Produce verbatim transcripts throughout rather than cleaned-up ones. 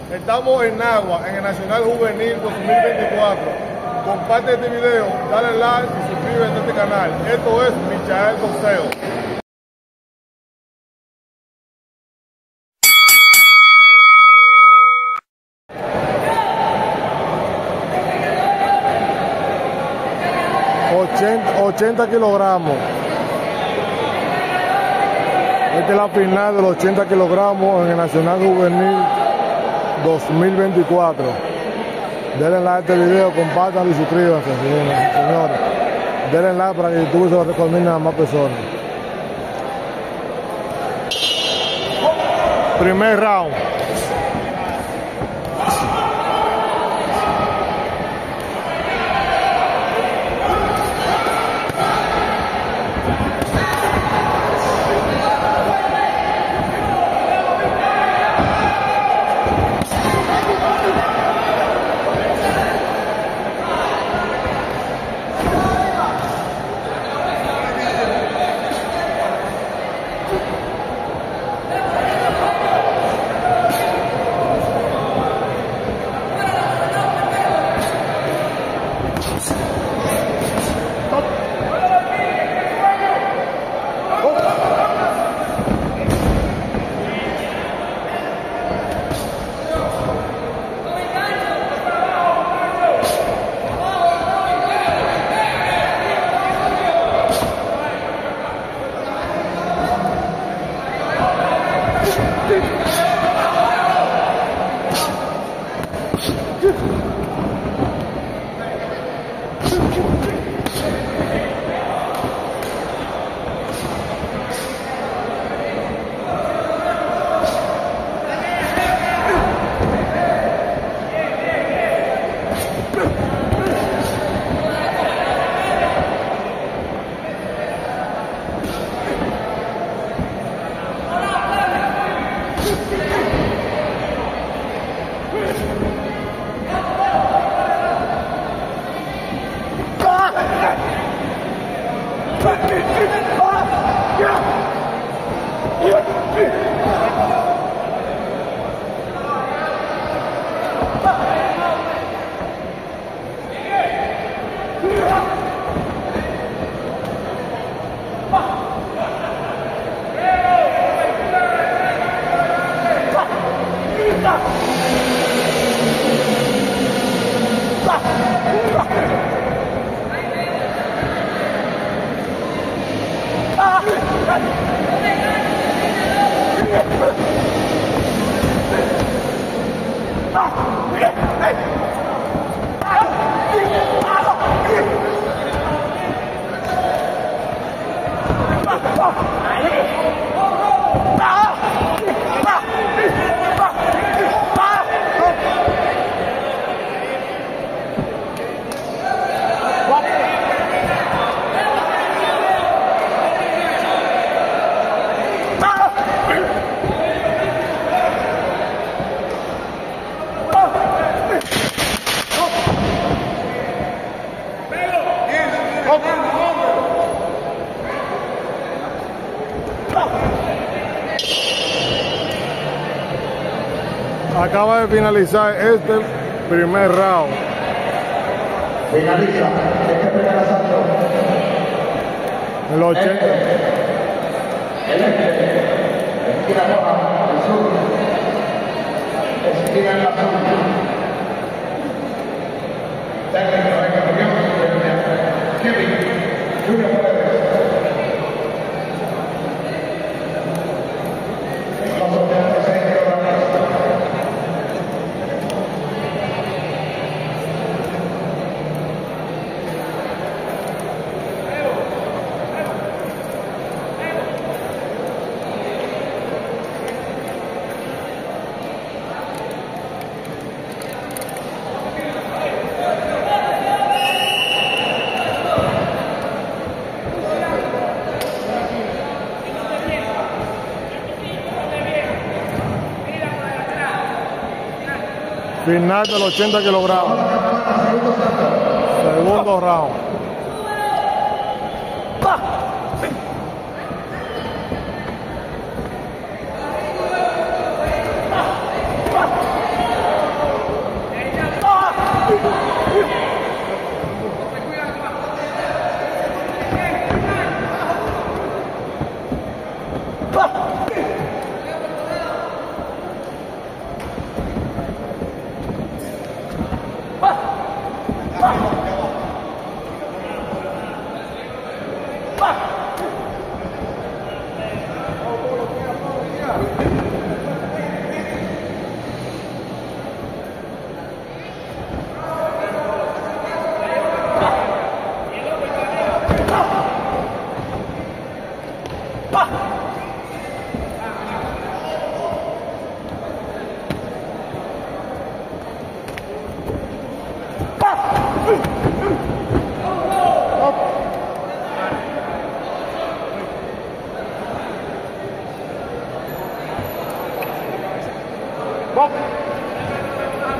Estamos en Nagua, en el Nacional Juvenil dos mil veinticuatro. Comparte este video, dale like y suscríbete a este canal. Esto es Michael Boxeo. ochenta kilogramos. Esta es la final de los ochenta kilogramos en el Nacional Juvenil dos mil veinticuatro. Denle like a este video, compartan y suscríbanse, señores. Denle like para que YouTube se lo recomiende a más personas. Primer round. Acaba de finalizar este primer round. Finaliza este primer asalto. El ochenta. El este, esquina roja, el sur, esquina en la azul. Técnico de campeón, Kevin Junior Paredes. Final de los ochenta kilogramos. Segundo round.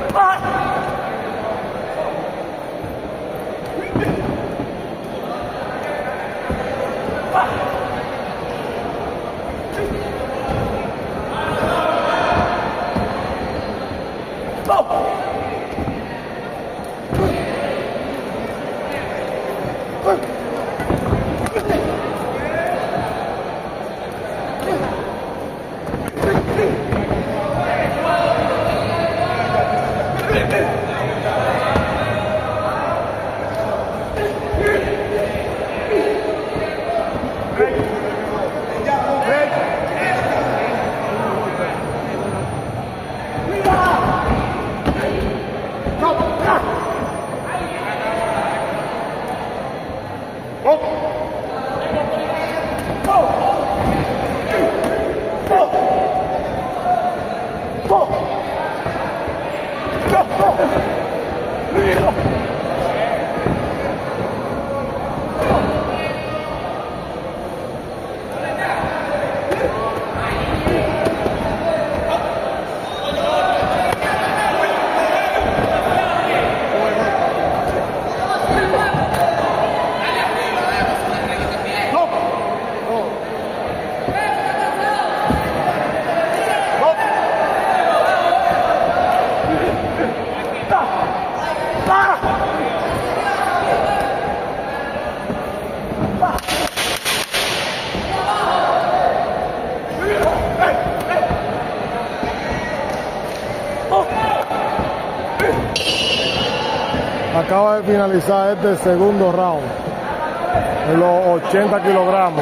Acaba de finalizar este segundo round en los ochenta kilogramos.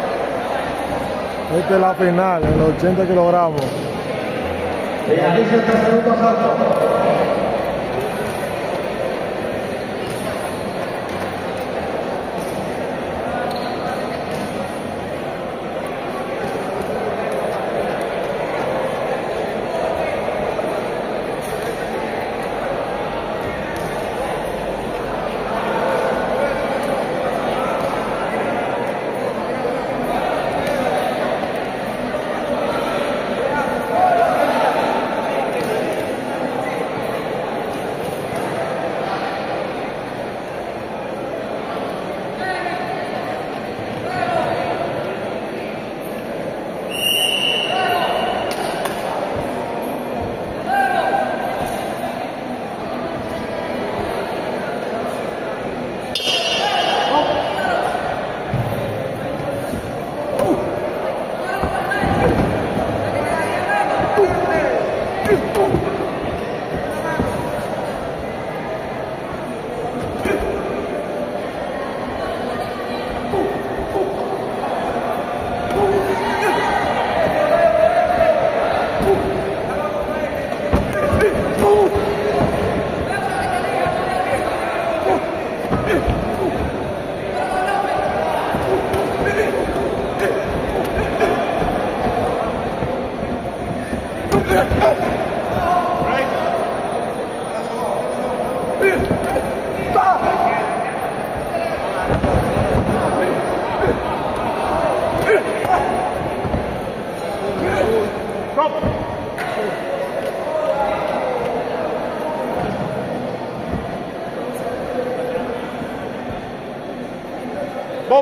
Esta es la final en los ochenta kilogramos. Y aquí se está el segundo asalto. Bob.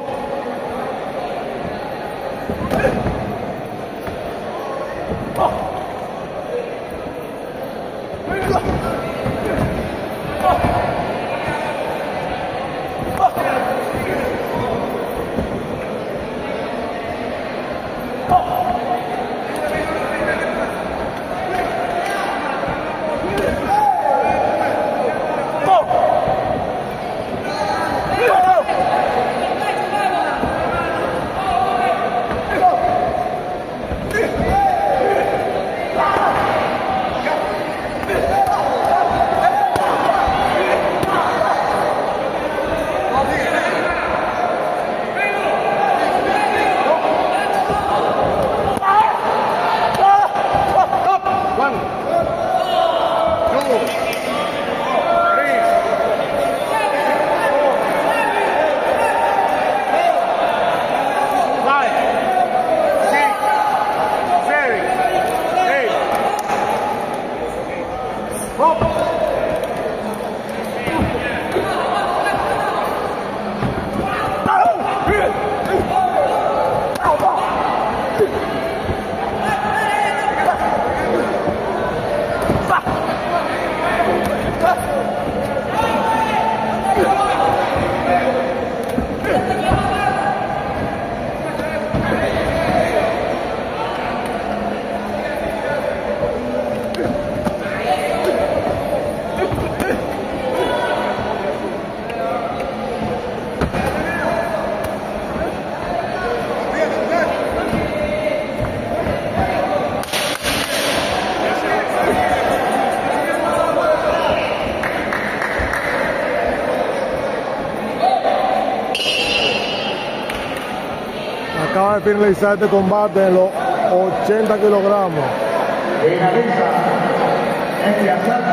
Acaba de finalizar este combate en los ochenta kilogramos. Finaliza este asalto.